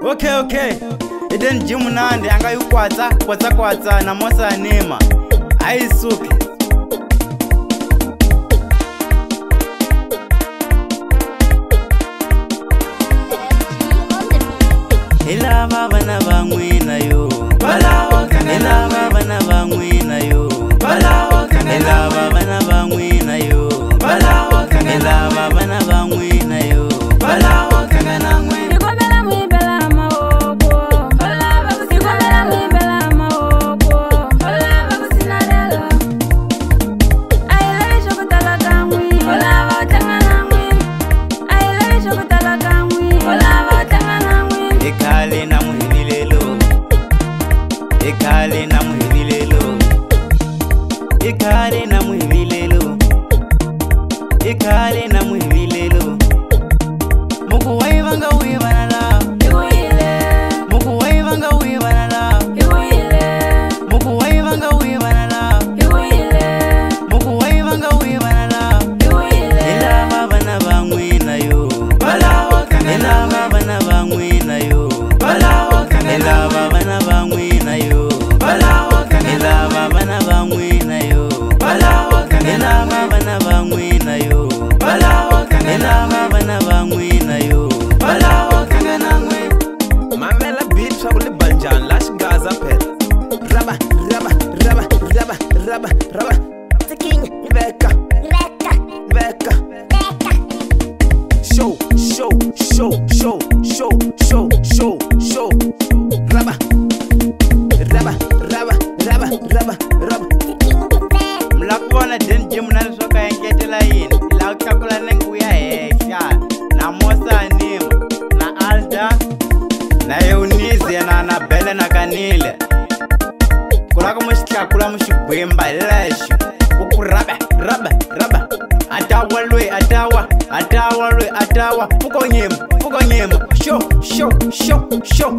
Okay. Eden jimunande anga yukwatsa na mosa anima. Aisuki. Ila bana bangwina yo. Ila bana bangwina yo. Ila bana bangwina yo. Ila bana bangwina yo. Ekale na muhibilelo. Ekale na muhibilelo. Ekale na muhibilelo. Ekale na muhibilelo. Muku waivanga uivanala. Muku waivanga uivanala. Muku waivanga uivanala. Muku waivanga uivanala. Ila bana bangwina yo. Ila bana bangwina yo. Ila bana bangwina yo. Ila bana bangwina yo. Ila bana bangwina yo. Ila bana bangwina yo. Mamela beat trouble banjan lash gaza pet. Raba. Taking Rebecca. Show. Raba. Mlakubona den jimunande soka yenketela yini. Ila uchakula nenguya hesha. Na mosa anima. Na Alda. Na Eunice na Bele na Kanile. Kulaka mushikakula mushibwemba lesho. Ukuraba. Atawa. Fuko nyema. Show.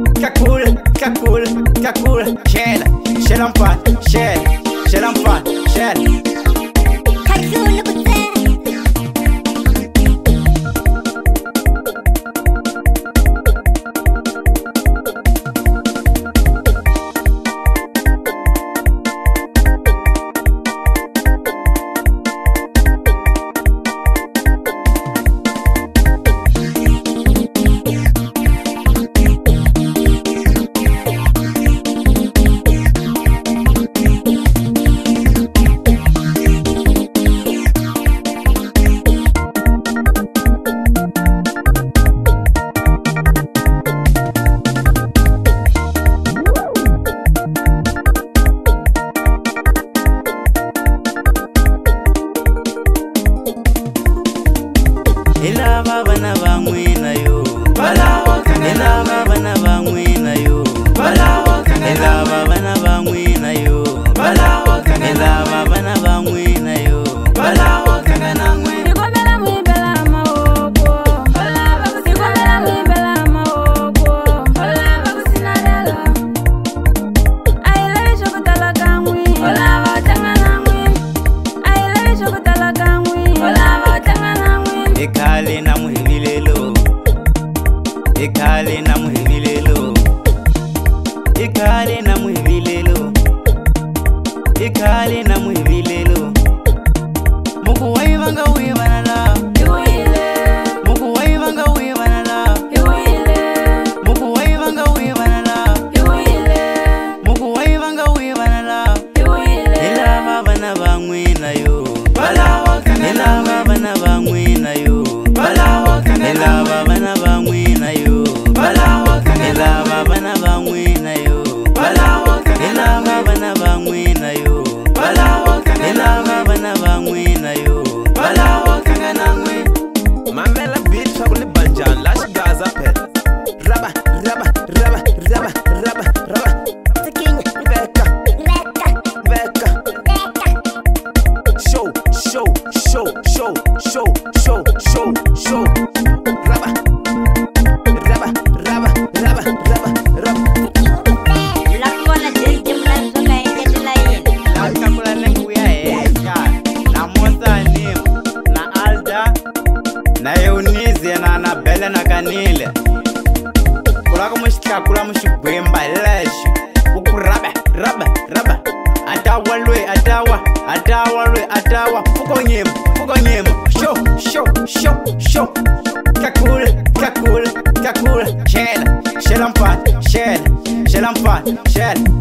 Kakula. Shela mfata. Ila bana bangwina yo. Ila bana bangwina yo. Ila bana bangwina yo. Ila bana bangwina yo. Ekale na muhibilelo. Ekale na muhibilelo. Ekale na muhibilelo. Ekale na muhibilelo. Muku waivanga uivanala. Muku waivanga uivanala. Muku waivanga uivanala. Muku waivanga uivanala. Ila bana bangwina yo. Ila bana bangwina yo. Ila bana bangwina yo. Ila bana bangwina yo. Ila bana bangwina yo. Ila bana bangwina yo. ulaka muxitlakula muxigwemba hi lexi uku raba atawa lwe atawa fukonyema sho kakula shela mfana